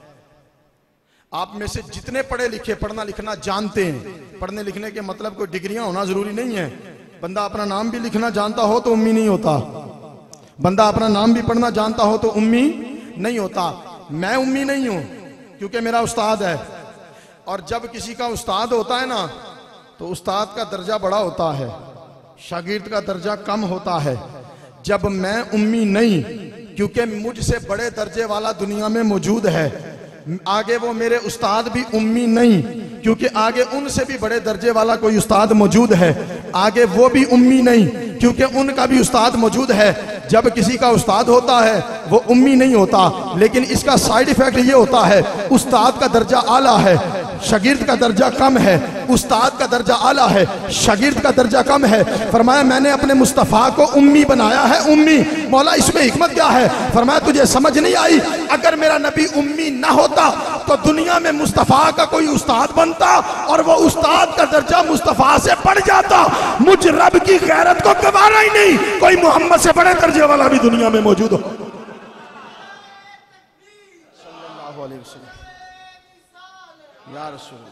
आप में से जितने पढ़े लिखे, पढ़ना लिखना जानते हैं, पढ़ने लिखने के मतलब कोई डिग्रियां होना जरूरी नहीं है। बंदा अपना नाम भी लिखना जानता हो तो उम्मी नहीं होता, बंदा अपना नाम भी पढ़ना जानता हो तो उम्मी नहीं होता। मैं उम्मी नहीं हूं क्योंकि मेरा उस्ताद है। और जब किसी का उस्ताद होता है ना तो उस्ताद का दर्जा बड़ा होता है, शागिर्द का दर्जा कम होता है। जब मैं उम्मी नहीं, क्योंकि मुझसे बड़े दर्जे वाला दुनिया में मौजूद है, आगे वो मेरे उस्ताद भी उम्मी नहीं, क्योंकि आगे उनसे भी बड़े दर्जे वाला कोई उस्ताद मौजूद है, आगे वो भी उम्मी नहीं, क्योंकि उनका भी उस्ताद मौजूद है। जब किसी का उस्ताद होता है वो उम्मी नहीं होता, लेकिन इसका साइड इफेक्ट ये होता है, उस्ताद का दर्जा आला है, शागिर्द का दर्जा कम है। उस्ताद का दर्जा आला है, शागिर्द का दर्जा कम है। फरमाया मैंने अपने मुस्तफ़ा को उम्मी बनाया है, उम्मी। मौला इसमें हिकमत क्या है? फरमाया तुझे समझ नहीं आई? अगर मेरा नबी उम्मी ना होता तो दुनिया में मुस्तफ़ा का कोई उस्ताद बनता और वो उस्ताद का दर्जा मुस्तफ़ा से बढ़ जाता। मुझ रब की गैरत को गवारा ही नहीं कोई मोहम्मद से बड़े दर्जे वाला भी दुनिया में मौजूद हो। सल्लल्लाहु अलैहि वसल्लम या रसूल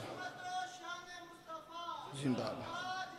जिंदाबाद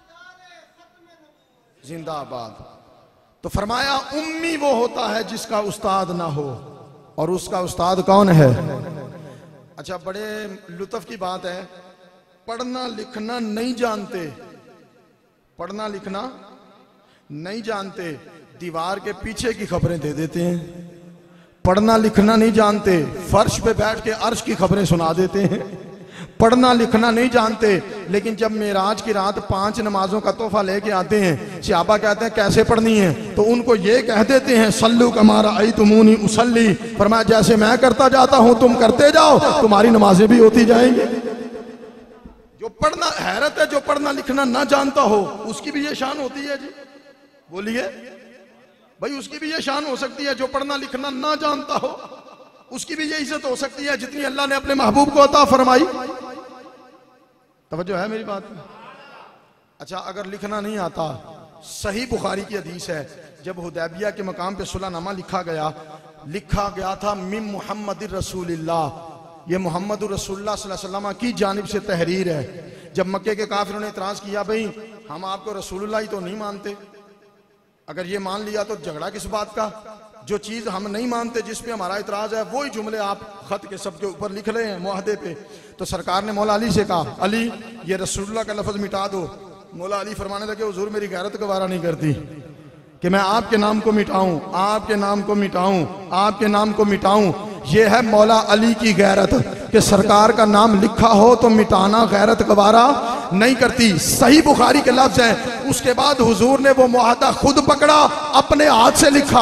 जिंदाबाद। तो फरमाया उम्मी वो होता है जिसका उस्ताद ना हो, और उसका उस्ताद कौन है? अच्छा, बड़े लुत्फ की बात है, पढ़ना लिखना नहीं जानते, पढ़ना लिखना नहीं जानते, दीवार के पीछे की खबरें दे देते हैं। पढ़ना लिखना नहीं जानते, फर्श पे बैठ के अर्श की खबरें सुना देते हैं। पढ़ना लिखना नहीं जानते, लेकिन जब मेराज की रात 5 नमाजों का तोहफा लेके आते हैं, सहाबा कहते हैं कैसे पढ़नी है, तो उनको ये कह देते हैं सल्लू कमारा आई तुमूनी उसल्ली। फरमाया जैसे मैं करता जाता हूं तुम करते जाओ, तुम्हारी नमाजें भी होती जाएंगी। जो पढ़ना, हैरत है, जो पढ़ना लिखना ना जानता हो उसकी भी ये शान होती है जी। बोलिए भाई, उसकी भी ये शान हो सकती है। जो पढ़ना लिखना ना जानता हो उसकी भी ये इज्जत हो सकती है जितनी अल्लाह ने अपने महबूब को अता फरमाई। तवज्जो है मेरी बात में? अच्छा, अगर लिखना नहीं आता, सही बुखारी की हदीस है, जब हुदैबिया के मकाम पे सुलहनामा लिखा गया था मिम मुहम्मद रसूलिल्लाह, ये मोहम्मद रसूलुल्लाह सल्लल्लाहु अलैहि वसल्लम की जानिब से तहरीर है। जब मक्के के काफिरों ने इतराज किया, भाई हम आपको रसूलुल्लाह ही तो नहीं मानते, अगर ये मान लिया तो झगड़ा किस बात का? जो चीज हम नहीं मानते, जिस पे हमारा इतराज है, वही जुमले आप खत के सबके ऊपर लिख रहे हैं मुआहदे पे। तो सरकार ने मौला अली से कहा, अली ये रसूलुल्लाह का लफ्ज मिटा दो। मौला अली फरमाने लगे, हुजूर मेरी गैरत गवारा नहीं करती कि मैं आपके नाम को मिटाऊं, आपके नाम को मिटाऊं, आपके नाम को मिटाऊं। ये है मौला अली की गैरत कि सरकार का नाम लिखा हो तो मिटाना गैरत गवारा नहीं करती। सही बुखारी के लफ्ज हैं। उसके बाद हुजूर ने वो मुआहदा खुद पकड़ा, अपने हाथ से लिखा।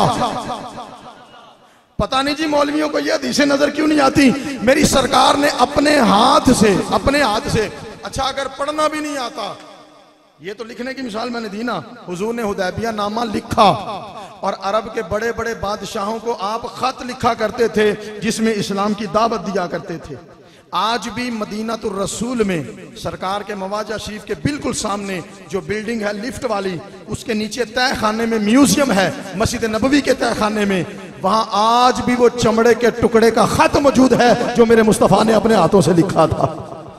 पता नहीं जी मौलवियों को ये हदीसें नजर क्यों नहीं आती। मेरी सरकार ने अपने हाथ से। अच्छा, अगर पढ़ना भी नहीं आता, ये तो लिखने की मिसाल मैंने दी ना, हुजूर ने हुदैबिया नामा लिखा, और अरब के बड़े बड़े बादशाहों को आप खत लिखा करते थे जिसमें इस्लाम की दावत दिया करते थे। आज भी मदीनातुर रसूल में सरकार के मवाजा शरीफ के बिल्कुल सामने जो बिल्डिंग है लिफ्ट वाली, उसके नीचे तय खाने में म्यूजियम है, मस्जिद नबवी के तय खाने में, वहां आज भी वो चमड़े के टुकड़े का खत मौजूद है जो मेरे मुस्तफा ने अपने हाथों से लिखा था।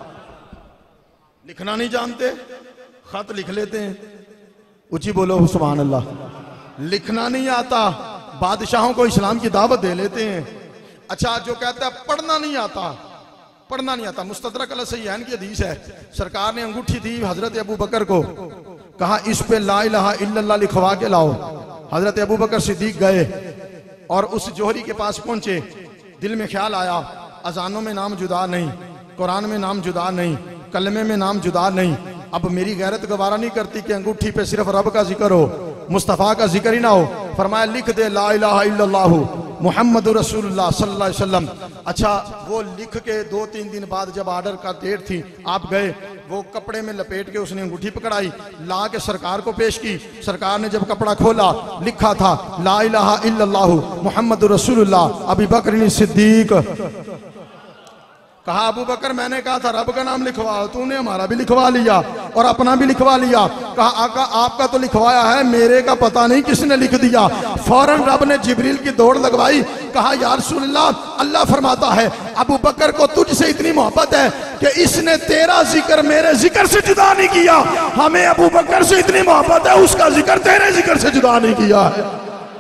लिखना नहीं जानते, खत लिख लेते हैं। ऊंची बोलो सुभान अल्लाह। लिखना नहीं आता, बादशाहों को इस्लाम की दावत दे लेते हैं। अच्छा, जो कहता है पढ़ना नहीं आता, मुस्तदरक अलसय्यान की हदीस है, सरकार ने अंगूठी दी हजरत अबू बकर को, कहा इस पे ला इलाहा इल्लल्लाह लिखवा के लाओ। हजरत अबू बकर सिद्दीक गए और उस जोहरी के पास पहुंचे। दिल में ख्याल आया, अजानों में नाम जुदा नहीं, कुरान में नाम जुदा नहीं, कलमे में नाम जुदा नहीं। अब मेरी गैरत गवारा नहीं करती कि अंगूठी पे सिर्फ रब का जिक्र हो, मुस्तफ़ा का जिक्र ही ना हो। फरमाया लिख दे ला इलाहा इल्लल्लाह मुहम्मद रसूलुल्लाह सल्लल्लाहु अलैहि वसल्लम। अच्छा, वो लिख के 2-3 दिन बाद जब ऑर्डर का डेट थी, आप गए, वो कपड़े में लपेट के उसने अंगूठी पकड़ाई, ला के सरकार को पेश की। सरकार ने जब कपड़ा खोला, लिखा था ला इलाहा इल्लल्लाहु मुहम्मदुर रसूलुल्लाह अबू बकर सिद्दीक। कहा अबू बकर मैंने कहा था रब का नाम लिखवाओ, तूने हमारा भी लिखवा लिया और अपना भी लिखवा लिया। कहा आका आपका तो लिखवाया है, मेरे का पता नहीं किसने लिख दिया। फौरन रब ने जिब्रील की दौड़ लगवाई। कहा या रसूलल्लाह, अल्लाह फरमाता है अबू बकर को तुझसे इतनी मोहब्बत है कि इसने तेरा जिक्र मेरे जिक्र से जुदा नहीं किया। हमें अबू बकर से इतनी मोहब्बत है, उसका जिक्र तेरे जिक्र से जुदा नहीं किया है।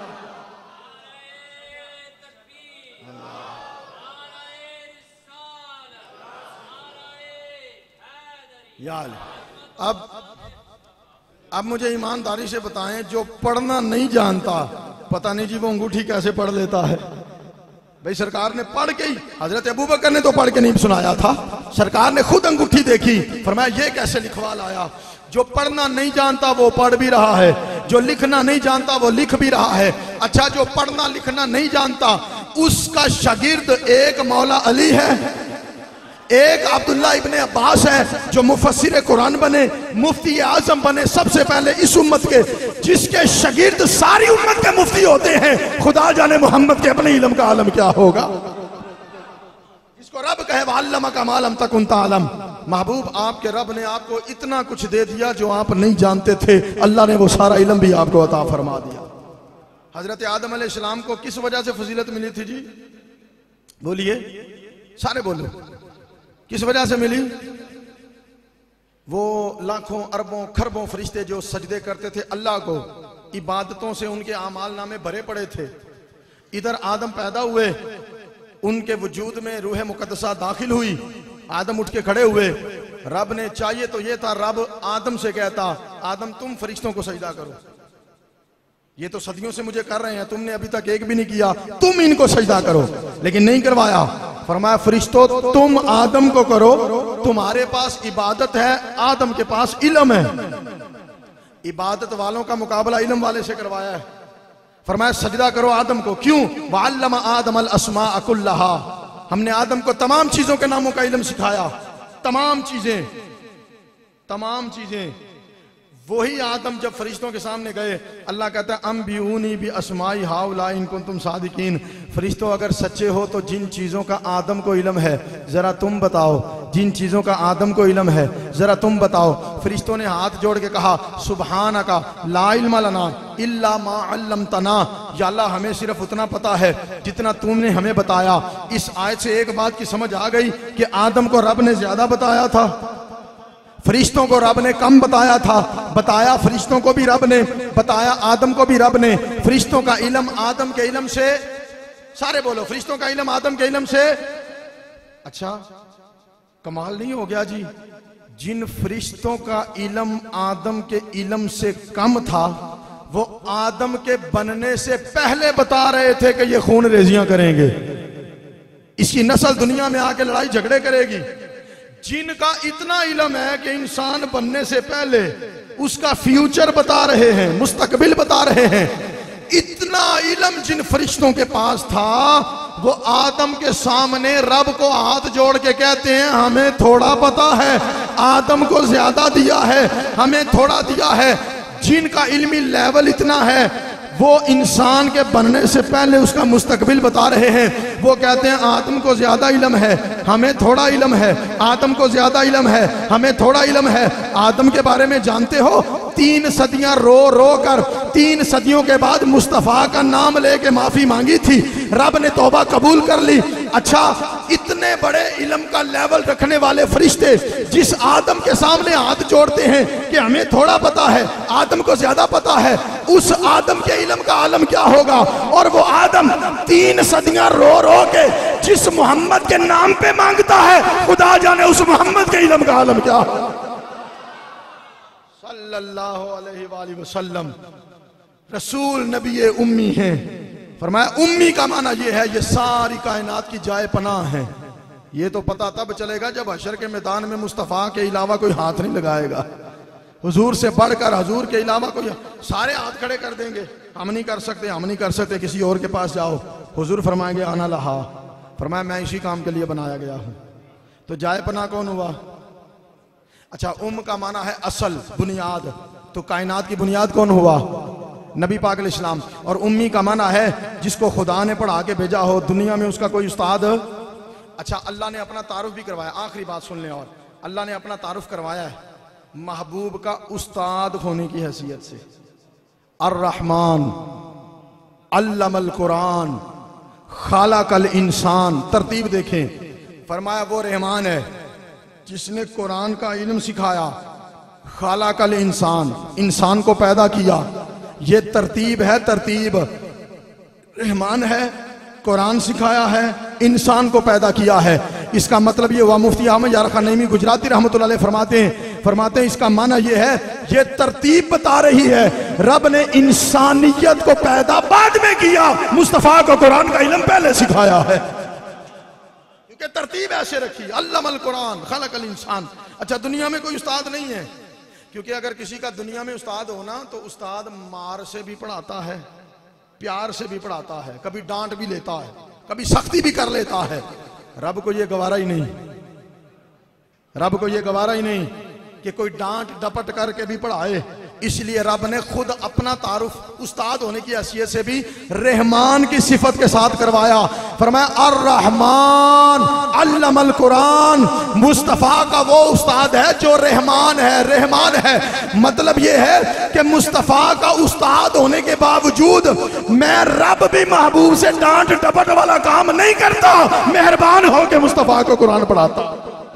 यार अब मुझे ईमानदारी से बताएं, जो पढ़ना नहीं जानता, पता नहीं जी वो अंगूठी कैसे पढ़ लेता है। भाई सरकार ने पढ़ के ही, हजरत अबू बकर ने तो पढ़ के नहीं सुनाया था, सरकार ने खुद अंगूठी देखी, फरमाया ये कैसे लिखवा लाया। जो पढ़ना नहीं जानता वो पढ़ भी रहा है, जो लिखना नहीं जानता वो लिख भी रहा है। अच्छा, जो पढ़ना लिखना नहीं जानता उसका शागिर्द एक मौला अली है, एक अब्दुल्ला इब्ने अब्बास है जो मुफस्सिर कुरान बने, मुफ्ती आजम बने सबसे पहले इस उम्मत के, जिसके शागिर्द सारी उम्मत के मुफ्ती होते हैं। खुदा जाने मोहम्मद के अपने इल्म का आलम क्या होगा। इसको रब कहे वअल्लमा का मालम तकुन तालम। महबूब आपके रब ने आपको इतना कुछ दे दिया जो आप नहीं जानते थे, अल्लाह ने वो सारा इल्म भी आपको अता फरमा दिया। हजरत आदम अलैहिस्सलाम को किस वजह से फजीलत मिली थी जी? बोलिए, सारे बोलो, किस वजह से मिली? वो लाखों अरबों खरबों फरिश्ते जो सजदे करते थे अल्लाह को, इबादतों से उनके आमाल नामे भरे पड़े थे। इधर आदम पैदा हुए, उनके वजूद में रूह मुकद्दसा दाखिल हुई, आदम उठ के खड़े हुए। रब ने चाहिए तो ये था, रब आदम से कहता आदम तुम फरिश्तों को सजदा करो, ये तो सदियों से मुझे कर रहे हैं, तुमने अभी तक एक भी नहीं किया, तुम इनको सजदा करो, लेकिन नहीं करवाया। फरमाया फरिश्तों तुम आदम को करो, तुम्हारे पास इबादत है, आदम के पास इल्म है। इबादत वालों का मुकाबला इल्म वाले से करवाया है। फरमाया सजदा करो आदम को। क्यों? वअल्लमा आदम अल अस्माअ कुल्लहा, हमने आदम को तमाम चीजों के नामों का इल्म सिखाया, तमाम चीजें। वही आदम जब फरिश्तों के सामने गए, अल्लाह कहता है अम्बिऊनी बि अस्माई हाउला इन कुंतुम सादिकीन। फरिश्तों अगर सच्चे हो तो जिन चीज़ों का आदम को इल्म है ज़रा तुम बताओ, जिन चीज़ों का आदम को इल्म है ज़रा तुम बताओ। फरिश्तों ने हाथ जोड़ के कहा सुबहानका ला इल्म लना इल्ला मा अल्लमतना, या अल्लाह हमें सिर्फ उतना पता है जितना तुमने हमें बताया। इस आयत से एक बात की समझ आ गई कि आदम को रब ने ज्यादा बताया था, फरिश्तों को रब ने कम बताया था। बताया फरिश्तों को भी रब ने, बताया आदम को भी रब ने। फरिश्तों का इल्म आदम के इल्म से, सारे बोलो, फरिश्तों का इल्म आदम के इल्म से। अच्छा कमाल नहीं हो गया जी? जिन फरिश्तों का इल्म आदम के इल्म से कम था वो आदम के बनने से पहले बता रहे थे कि ये खून रेजियां करेंगे, इसकी नस्ल दुनिया में आके लड़ाई झगड़े करेगी। जिनका इतना इल्म है कि इंसान बनने से पहले उसका फ्यूचर बता रहे हैं, मुस्तकबिल बता रहे हैं, इतना इल्म जिन फरिश्तों के पास था, वो आदम के सामने रब को हाथ जोड़ के कहते हैं हमें थोड़ा पता है, आदम को ज्यादा दिया है, हमें थोड़ा दिया है। जिनका इल्मी लेवल इतना है वो इंसान के बनने से पहले उसका मुस्तकबिल बता रहे हैं। वो कहते हैं आदम को ज्यादा इल्म है, हमें थोड़ा इल्म है, आदम को ज्यादा इल्म है, हमें थोड़ा इल्म है। आदम के बारे में जानते हो, 3 सदियां रो रो कर 3 सदियों के बाद मुस्तफ़ा का नाम लेके माफी मांगी थी, रब ने तौबा कबूल कर ली। अच्छा इतने बड़े इल्म का लेवल रखने वाले फरिश्ते जिस आदम के सामने हाथ जोड़ते हैं कि हमें थोड़ा पता है, आदम को ज्यादा पता है, उस आदम के इल्म का आलम क्या होगा। और वो आदम 3 सदियां रो रो के जिस मोहम्मद के नाम पे मांगता है, खुदा जाने उस मोहम्मद के इल्म का आलम क्या होगा। सल्लल्लाहु अलैहि वसल्लम रसूल नबी उम्मी हैं। फरमाया उम्मी का माना ये है, ये सारी कायनात की जाए पनाह है। ये तो पता तब चलेगा जब हशर के मैदान में मुस्तफ़ा के अलावा कोई हाथ नहीं लगाएगा। हुजूर से बढ़कर हुजूर के अलावा कोई, सारे हाथ खड़े कर देंगे, हम नहीं कर सकते, हम नहीं कर सकते, किसी और के पास जाओ। हुजूर फरमाएंगे आना लहा, फरमाया मैं इसी काम के लिए बनाया गया हूं। तो जाए पनाह कौन हुआ? अच्छा, का माना है असल, बुनियाद। तो कायनात की बुनियाद कौन हुआ? नबी पाक अलैहिस्सलाम। और उम्मी का माना है जिसको खुदा ने पढ़ा के भेजा हो, दुनिया में उसका कोई उस्ताद। अच्छा, अल्लाह ने अपना तारुफ भी करवाया। आखिरी बात सुन लें, और अल्लाह ने अपना तारुफ करवाया है महबूब का उस्ताद होने की हैसियत से। अर्रहमान अल्लमल कुरान खालकल इंसान। तरतीब देखें, फरमाया वो रहमान है जिसने कुरान का इल्म सिखाया, खालकल इंसान, इंसान को पैदा किया। ये तरतीब है, तरतीब। रहमान है, कुरान सिखाया है, इंसान को पैदा किया है। इसका मतलब ये हुआ, मुफ्ती अहमद यार खान नईमी गुजराती रहमतुल्लाह अलैह फरमाते हैं इसका माना ये है, ये तरतीब बता रही है रब ने इंसानियत को पैदा बाद में किया, मुस्तफा को कुरान का इल्म पहले सिखाया है, क्योंकि तरतीब ऐसे रखी। अल्लमल कुरान खलकल इंसान। अच्छा, दुनिया में कोई उस्ताद नहीं है, क्योंकि अगर किसी का दुनिया में उस्ताद होना तो उस्ताद मार से भी पढ़ाता है, प्यार से भी पढ़ाता है, कभी डांट भी लेता है, कभी सख्ती भी कर लेता है। रब को ये गवारा ही नहीं, रब को ये गवारा ही नहीं कि कोई डांट डपट करके भी पढ़ाए। इसलिए रब ने खुद अपना तारुफ उस्ताद होने की हैसियत से भी रहमान की सिफत के साथ करवाया। फरमाया अर्रहमान अल्लमल कुरान। मुस्तफा का वो उस्ताद है जो रहमान है। रहमान है मतलब ये है कि मुस्तफा का उस्ताद होने के बावजूद मैं रब भी महबूब से डांट डपट वाला काम नहीं करता, मेहरबान होकर मुस्तफा को कुरान पढ़ाता,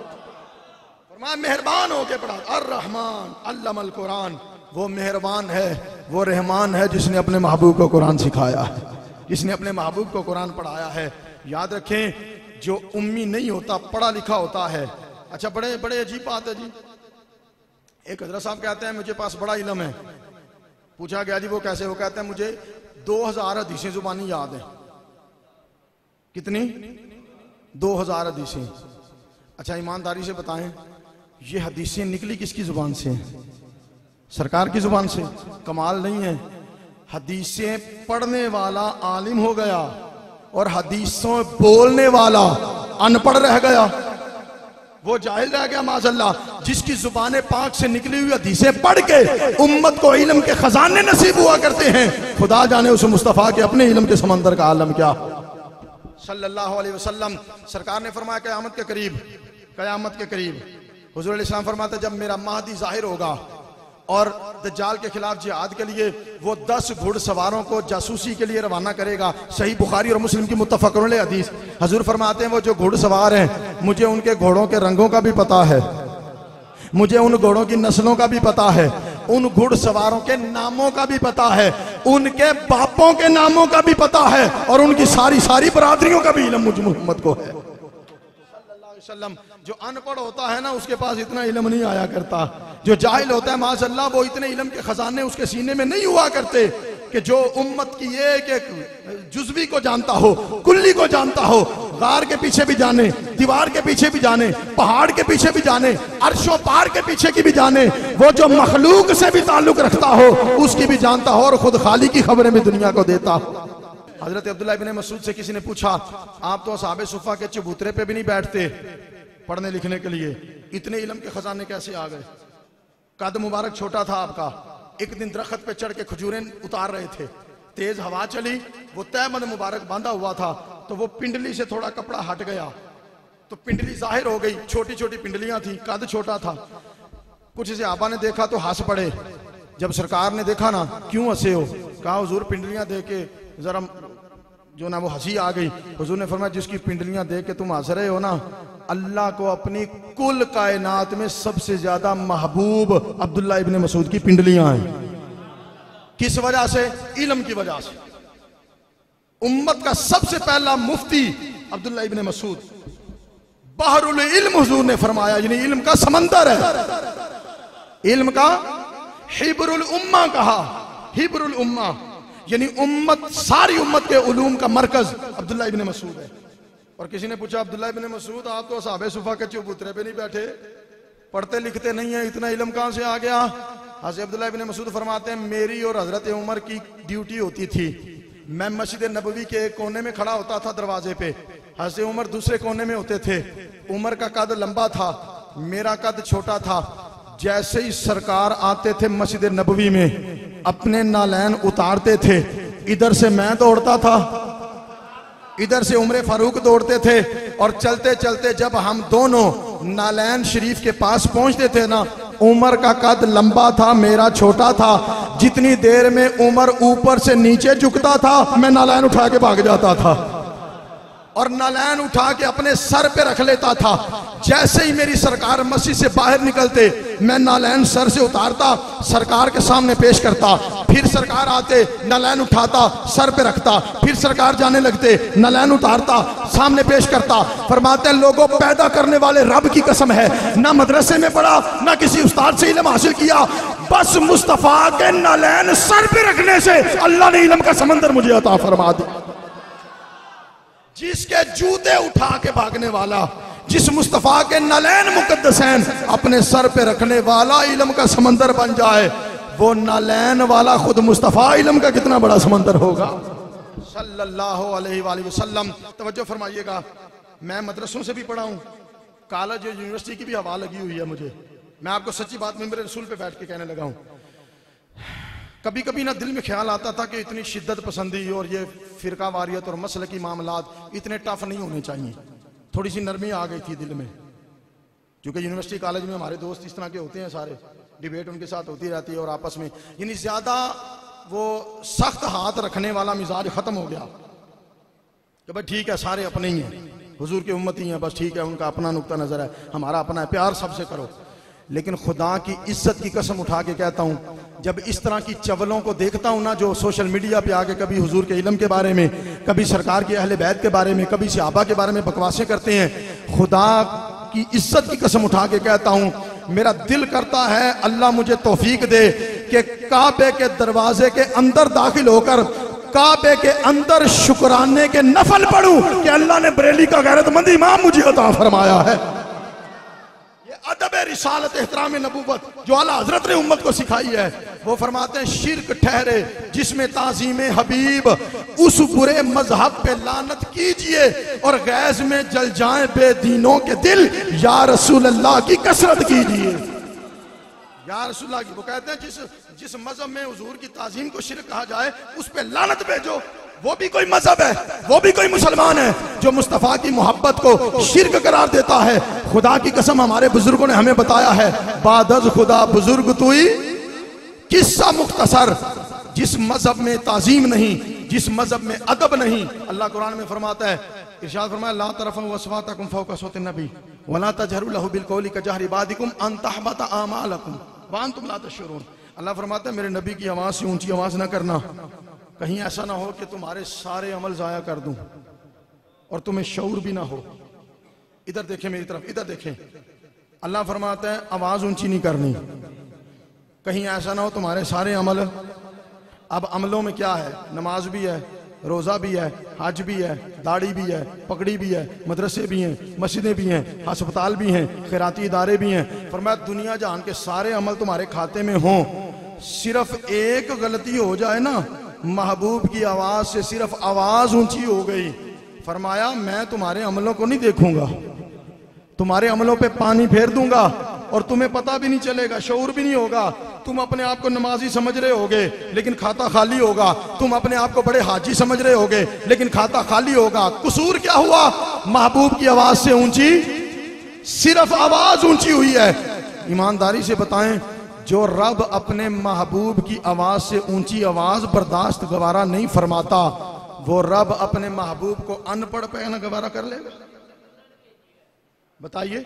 मेहरबान होके पढ़ा। अर्रहमान अल्लमल कुरान। वो मेहरबान है, वो रहमान है जिसने अपने महबूब को कुरान सिखाया है, जिसने अपने महबूब को कुरान पढ़ाया है। याद रखें, जो उम्मी नहीं होता, पढ़ा लिखा होता है। अच्छा, बड़े बड़े अजीब बात है जी। एक हजरत साहब कहते हैं मुझे पास बड़ा इल्म है। पूछा गया जी वो कैसे? वो कहते हैं मुझे 2000 हदीसें जुबानी याद है। कितनी? 2000 हदीसें। अच्छा, ईमानदारी से बताएं, ये हदीसें निकली किसकी जुबान से? सरकार की जुबान से। कमाल नहीं है, हदीसें पढ़ने वाला आलिम हो गया और हदीसों बोलने वाला अनपढ़ रह गया, वो जाहिल रह गया माज़अल्लाह। जिसकी जुबान पाक से निकली हुई हदीसें पढ़ के उम्मत को इल्म के खजाने नसीब हुआ करते हैं, खुदा जाने उस मुस्तफ़ा के अपने इल्म के समंदर का आलम क्या। सल्लल्लाहु अलैहि वसल्लम सरकार ने फरमाया क़यामत के करीब, क़यामत के करीब हुज़ूर अलैहिस्सलाम फरमाते जब मेरा महदी जाहिर होगा और दज्जाल के खिलाफ जिहाद के लिए वो 10 घुड़सवारों को जासूसी के लिए रवाना करेगा। सही बुखारी और मुस्लिम की मुत्तफ़क़ुन अलैह हदीस। हजूर फरमाते हैं वो जो घुड़सवार हैं, मुझे उनके घोड़ों के रंगों का भी पता है, मुझे उन घोड़ों की नस्लों का भी पता है, उन घुड़सवारों के नामों का भी पता है, उनके बापों के नामों का भी पता है, और उनकी सारी सारी बरादरियों का भी इल्म मुझ मोहम्मद को है। जो अनपढ़ होता है ना, उसके पास इतना इल्म नहीं आया करता। जो जाहिल होता है माशाअल्लाह, वो इतने इल्म के खजाने उसके सीने में नहीं हुआ करते कि जो उम्मत की एक एक जुज़वी को जानता हो, कुल्ली को जानता हो, गार के पीछे भी जाने, दीवार के पीछे भी जाने, पहाड़ के पीछे भी जाने, अर्शों पार के पीछे की भी जाने, वो जो मखलूक से भी ताल्लुक रखता हो उसकी भी जानता हो, और खुद खाली की खबरें भी दुनिया को देता हो। हजरत अब्दुल्लाह इब्न मसूद से किसी ने पूछा, आप तो असहाबे सुफ़ा के चबूतरे पे भी नहीं बैठते पढ़ने लिखने के लिए, इतने इल्म के खजाने कैसे आ गए? कद मुबारक छोटा था आपका। एक दिन दरख्त पे चढ़ के खजूरें उतार रहे थे, तेज हवा चली, वो तहमद मुबारक बांधा हुआ था, तो वो पिंडली से थोड़ा कपड़ा हट गया तो पिंडली जाहिर हो गई। छोटी छोटी पिंडलियां थी, कद छोटा था। कुछ सहाबा ने देखा तो हंस पड़े। जब सरकार ने देखा ना, क्यों हंसे हो? कहा हुजूर पिंडलियां देख के जरा जो ना वो हंसी आ गई। हुजूर ने फरमाया जिसकी पिंडलियां देख के तुम हंस रहे हो ना, अल्लाह को अपनी कुल कायनात में सबसे ज्यादा महबूब अब्दुल्ला इब्ने मसूद की पिंडलियां हैं। किस वजह से? इल्म की वजह से। उम्मत का सबसे पहला मुफ्ती अब्दुल्ला इब्ने मसूद, बहरुल इल्म हुजूर ने फरमाया, यानी इल्म का समंदर है। इल्म का हिब्रुल उम्मा कहा, हिब्रुल उम्मा यानी उम्मत, सारी उम्मत के उलूम का मरकज अब्दुल्ला इब्ने मसूद है। और किसी ने पूछा अब्दुल्ला इब्ने मसूद आप तो असहाबे सुफ़ा के चबूतरे पे नहीं बैठे, पढ़ते लिखते नहीं है, इतना इल्म कहां से आ गया? हज़रत अब्दुल्ला इब्ने मसूद फरमाते हैं मेरी और हजरत उमर की ड्यूटी होती थी, मैं मस्जिद नबवी के एक कोने में खड़ा होता था दरवाजे पे, हज़रत उमर दूसरे कोने में होते थे। उमर का कद लंबा था, मेरा कद छोटा था। जैसे ही सरकार आते थे मस्जिद नबवी में, अपने नालैन उतारते थे, इधर से मैं दौड़ता था, इधर से उमर फारूक दौड़ते थे, और चलते चलते जब हम दोनों नालैन शरीफ के पास पहुंचते थे ना, उमर का कद लंबा था, मेरा छोटा था। जितनी देर में उमर ऊपर से नीचे झुकता था, मैं नालैन उठा के भाग जाता था और नालैन उठा के अपने सर पे रख लेता था। जैसे ही मेरी सरकार मस्जिद से बाहर निकलते, मैं नालैन सर से उतारता, सरकार के सामने पेश करता, फिर सरकार आते, नालैन उठाता, सर पे रखता, फिर सरकार जाने लगते, नालैन उतारता, सामने पेश करता। फरमाते हैं लोगों, पैदा करने वाले रब की कसम है, ना मदरसे में पढ़ा, ना किसी उस्ताद से इल्म हासिल किया, बस मुस्तफा के नालैन सर पे रखने से अल्लाह ने इल्म का समंदर मुझे अता फरमा दिया। जिसके जूते उठा के भागने वाला, जिस मुस्तफा के नलैन मुकद्दसैन अपने सर पे रखने वाला इल्म का समंदर बन जाए, वो नलैन वाला खुद मुस्तफा इल्म का कितना बड़ा समंदर होगा। सल्लल्लाहु अलैहि वसल्लम। तवज्जो फरमाइएगा, मैं मदरसों से भी पढ़ा हूँ, कॉलेज यूनिवर्सिटी की भी हवा लगी हुई है मुझे। मैं आपको सच्ची बात में मेरे रसूल पे बैठ के कहने लगा हूँ। कभी कभी ना दिल में ख्याल आता था कि इतनी शिद्दत पसंदी और ये फिरका वारियत और मसल की मामलात इतने टफ नहीं होने चाहिए। थोड़ी सी नरमी आ गई थी दिल में, क्योंकि यूनिवर्सिटी कॉलेज में हमारे दोस्त इस तरह के होते हैं, सारे डिबेट उनके साथ होती रहती है और आपस में यानी ज्यादा वो सख्त हाथ रखने वाला मिजाज खत्म हो गया कि भाई ठीक है, सारे अपने ही हैं, हुजूर की उम्मत ही हैं, बस ठीक है, उनका अपना नुक्ता नजर है, हमारा अपना है, प्यार सबसे करो। लेकिन खुदा की इज्जत की कसम उठा के कहता हूँ, जब इस तरह की चवलों को देखता हूँ ना, जो सोशल मीडिया पे आके कभी हुजूर के इल्म के बारे में, कभी सरकार के अहले बैत के बारे में, कभी सहाबा के बारे में बकवासें करते हैं, खुदा की इज्जत की कसम उठा के कहता हूँ, मेरा दिल करता है अल्लाह मुझे तौफीक दे कि काबे के दरवाजे के अंदर दाखिल होकर काबे के अंदर शुक्राने के नफल पढ़ूं कि अल्लाह ने बरेली का गैरतमंद इमाम मुझे अता फरमाया है। अदब रिसालत एहतराम नबूवत जो आला हजरत ने उम्मत को सिखाई है, वो फरमाते हैं शिर्क ठहरे जिसमें ताजीम हबीब, उस बुरे मजहब पे लानत कीजिए और गैज में जल जाएं बेदीनों के दिल, या रसूल अल्लाह की कसरत कीजिए। या रसूल अल्लाह की, वो कहते हैं जिस मजहब में हुजूर की ताजीम को शिर्क कहा जाए, उस पे लानत भेजो। वो भी कोई मजहब है, वो भी कोई मुसलमान है जो मुस्तफा की मोहब्बत को शिर्क करार देता है। खुदा की कसम, हमारे बुजुर्गों ने हमें बताया है, बादज खुदा बुजुर्ग तुई किस्सा मुख्तसर, जिस मजहब में ताजीम नहीं, जिस मजहब में अदब नहीं, अल्लाह कुरान में फरमाता है, इरशाद फरमाया, ला तरफउ अस्वातकुम फौका सौति नबी वला तजहरू लहु बिलकौली कजहरि बादिकुम अन तहबता आमालकुम व अंतुम ला तशउरून। अल्लाह फरमाता है, मेरे नबी की आवाज से ऊंची आवाज ना करना, कहीं ऐसा ना हो कि तुम्हारे सारे अमल जाया कर दूं और तुम्हें शऊर भी ना हो। इधर देखें मेरी तरफ, इधर देखें, अल्लाह फरमाता है आवाज ऊंची नहीं करनी, कहीं ऐसा ना हो तुम्हारे सारे अमल। अब अमलों में क्या है? नमाज भी है, रोजा भी है, हज भी है, दाढ़ी भी है, पगड़ी भी है, मदरसे भी हैं, मस्जिदें भी हैं, अस्पताल भी हैं, खैराती इदारे भी हैं। फरमाया दुनिया जहान के सारे अमल तुम्हारे खाते में हों, सिर्फ एक गलती हो जाए ना, महबूब की आवाज से सिर्फ आवाज ऊंची हो गई, फरमाया मैं तुम्हारे अमलों को नहीं देखूंगा, तुम्हारे अमलों पे पानी फेर दूंगा और तुम्हें पता भी नहीं चलेगा, शऊर भी नहीं होगा। तुम अपने आप को नमाजी समझ रहे होगे लेकिन खाता खाली होगा, तुम अपने आप को बड़े हाजी समझ रहे होगे लेकिन खाता खाली होगा। कसूर क्या हुआ? महबूब की आवाज से ऊंची, सिर्फ आवाज ऊंची हुई है। ईमानदारी से बताएं, जो रब अपने महबूब की आवाज से ऊंची आवाज बर्दाश्त गवारा नहीं फरमाता, वो रब अपने महबूब को अनपढ़ पहना गवारा कर लेगा? बताइए।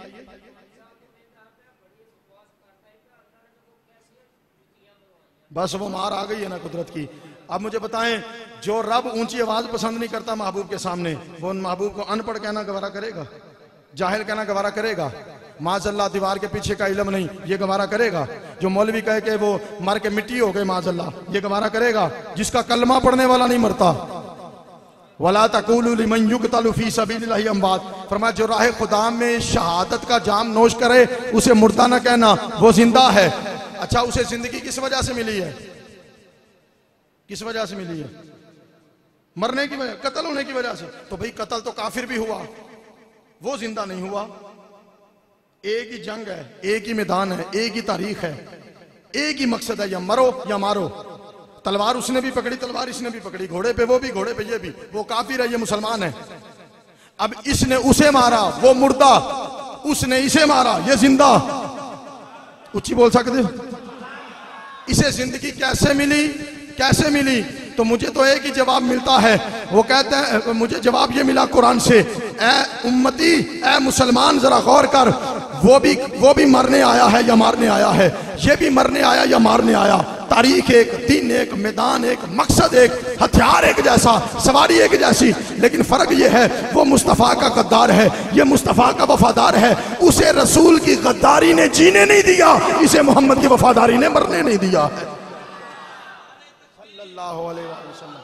बस वो मार आ गई है ना कुदरत की। अब मुझे बताएं, जो रब ऊंची आवाज पसंद नहीं करता महबूब के सामने, वो उन महबूब को अनपढ़ कहना गवारा करेगा? जाहिल कहना गवारा करेगा? माजल्ला दीवार के पीछे का इल्म नहीं, ये गवारा करेगा? जो मौलवी कह के वो मर के मिट्टी हो गए माजल्ला, ये गवारा करेगा? जिसका कलमा पढ़ने वाला नहीं मरता, वला तक़ूलू लिमन युक़तलु फ़ी सबीलिल्लाहि अमवात, फरमाया जो राह खुदा में शहादत का जाम नोश करे उसे मुर्दा न कहना, वो जिंदा है। अच्छा, उसे जिंदगी किस वजह से मिली है? किस वजह से मिली है? मरने की वजह, कत्ल होने की वजह से। तो भाई कत्ल तो काफिर भी हुआ, वो जिंदा नहीं हुआ। एक ही जंग है, एक ही मैदान है, एक ही तारीख है, एक ही मकसद है, या मरो या मारो। तलवार उसने भी पकड़ी, तलवार इसने भी पकड़ी, घोड़े पे वो भी, घोड़े पे ये भी। वो काफिर है, ये मुसलमान है। अब इसने उसे मारा, वो मुर्दा, उसने इसे मारा, ये जिंदा। ऊंची बोल सकते हो? इसे जिंदगी कैसे मिली, कैसे मिली? तो मुझे तो एक ही जवाब मिलता है, वो कहते हैं, मुझे जवाब ये मिला कुरान से। ए उम्मती, ए मुसलमान, जरा गौर कर, वो भी मरने आया है या मारने आया है, ये भी मरने आया या मारने आया। तारीख एक, दिन एक, मैदान एक, मकसद एक, हथियार एक जैसा, सवारी एक जैसी, लेकिन फर्क ये है वो मुस्तफ़ा का गद्दार है, ये मुस्तफ़ा का वफादार है। उसे रसूल की गद्दारी ने जीने नहीं दिया, इसे मोहम्मद की वफादारी ने मरने नहीं दिया है। सल्लल्लाहु अलैहि वसल्लम।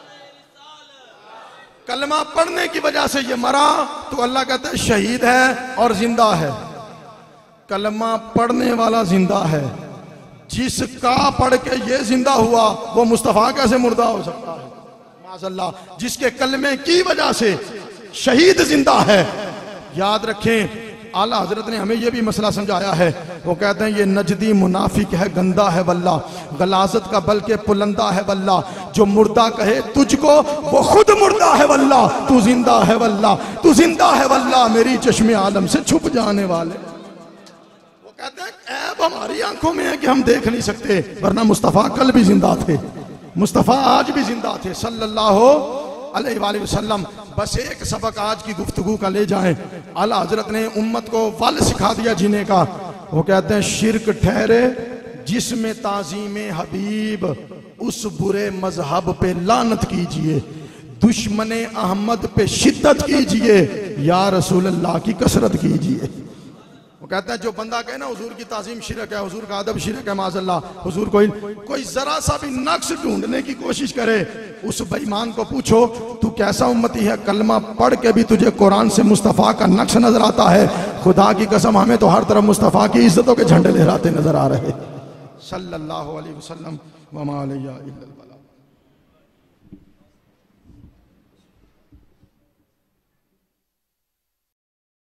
कलमा पढ़ने की वजह से ये मरा, तो अल्लाह कहता है शहीद है और जिंदा है। कलमा पढ़ने वाला जिंदा है, जिसका पढ़ के ये जिंदा हुआ, वो मुस्तफ़ा कैसे मुर्दा हो सकता है? माज़अल्लाह। जिसके कलमे की वजह से शहीद जिंदा है। याद रखें, आला हजरत ने हमें यह भी मसला समझाया है। वो कहते हैं ये नजदी मुनाफिक है, गंदा है वल्ला, गलाजत का बल्कि पुलंदा है वल्ला। जो मुर्दा कहे तुझको, वो खुद मुर्दा है वल्ला। तू जिंदा है वल्ला, तू जिंदा है वल्ला, मेरी चश्मे आलम से छुप जाने वाले। कहते हैं ऐब हमारी आंखों में है कि हम देख नहीं सकते, वरना मुस्तफ़ा कल भी जिंदा थे, मुस्तफ़ा आज भी जिंदा थे सल्लल्लाहु अलैहि वसल्लम। बस एक सबक आज की गुफ्तगू का ले जाएं। आला हजरत ने उम्मत को वल सिखा दिया जीने का। वो कहते हैं शिरक ठहरे जिसमें ताज़ीम हबीब, उस बुरे मजहब पे लानत कीजिए, दुश्मने अहमद पे शिद्दत कीजिए, या रसूल अल्लाह की कसरत कीजिए। वो कहता है जो बंदा कहे ना हुजूर की ताज़ीम शिरक है, हुजूर का अदब शिरक है, माज़अल्लाह, हुजूर कोई जरा सा भी नक्श ढूंढने की कोशिश करे, उस बेईमान को पूछो तू कैसा उम्मती है, कलमा पढ़ के भी तुझे कुरान से मुस्तफ़ा का नक्श नजर आता है? खुदा की कसम हमें तो हर तरफ मुस्तफ़ा की इज्जतों के झंडे लहराते नजर आ रहे। सल्लल्लाहु अलैहि वसल्लम। वमा अलैया इल्लल बलाग।